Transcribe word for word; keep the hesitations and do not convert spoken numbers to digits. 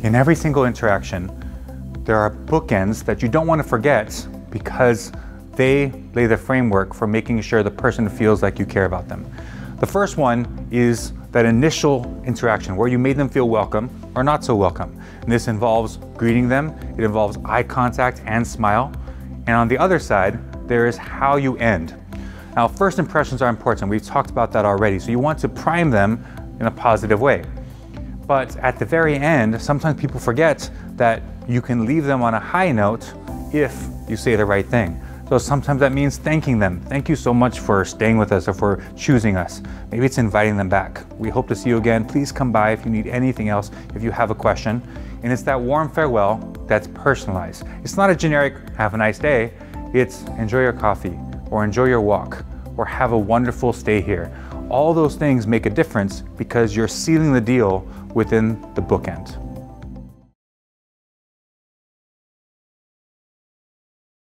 In every single interaction, there are bookends that you don't want to forget because they lay the framework for making sure the person feels like you care about them. The first one is that initial interaction where you made them feel welcome or not so welcome. And this involves greeting them, it involves eye contact and smile. And on the other side, there is how you end. Now, first impressions are important. We've talked about that already. So you want to prime them in a positive way. But at the very end, sometimes people forget that you can leave them on a high note if you say the right thing. So sometimes that means thanking them. Thank you so much for staying with us or for choosing us. Maybe it's inviting them back. We hope to see you again. Please come by if you need anything else, if you have a question. And it's that warm farewell that's personalized. It's not a generic, have a nice day. It's enjoy your coffee or enjoy your walk or have a wonderful stay here. All those things make a difference because you're sealing the deal within the bookend.